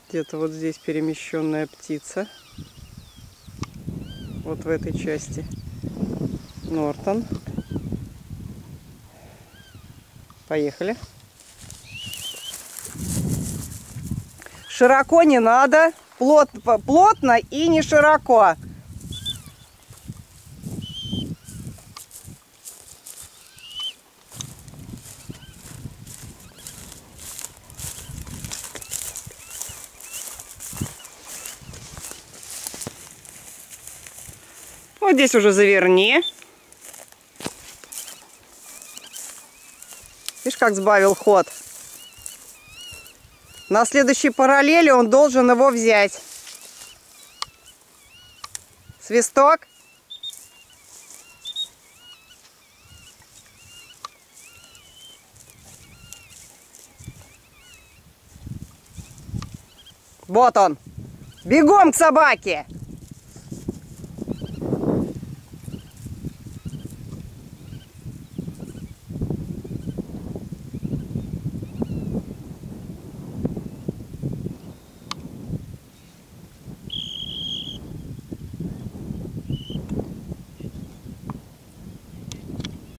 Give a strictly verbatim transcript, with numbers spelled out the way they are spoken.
Где-то вот здесь перемещенная птица. Вот в этой части Нортон. Поехали. Широко не надо. Плот, плотно и не широко. Вот здесь уже заверни. Видишь, как сбавил ход. На следующей параллели он должен его взять. Свисток. Вот он. Бегом к собаке.